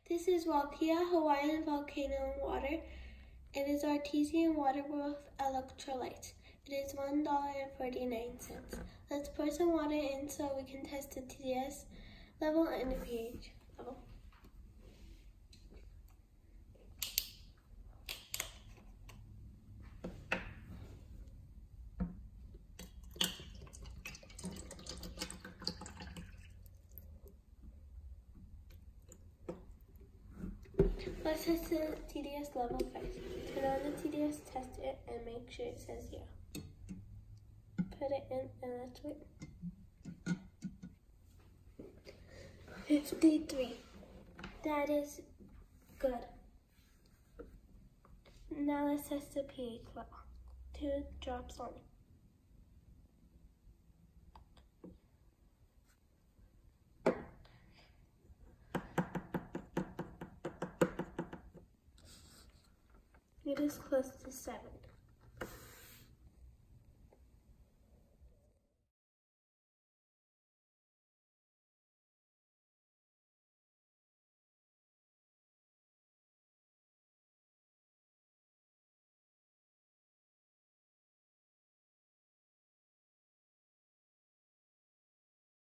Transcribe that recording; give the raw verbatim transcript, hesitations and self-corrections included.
This is Waiakea Hawaiian volcano water. It is artesian water with electrolytes. It is one dollar and forty-nine cents. Let's pour some water in so we can test the T D S level and the pH level. Let's test the T D S level first. Turn on the T D S, test it, and make sure it says yeah. Put it in and let's wait. fifty-three. That is good. Now let's test the pH level. Two drops only. It is close to seven.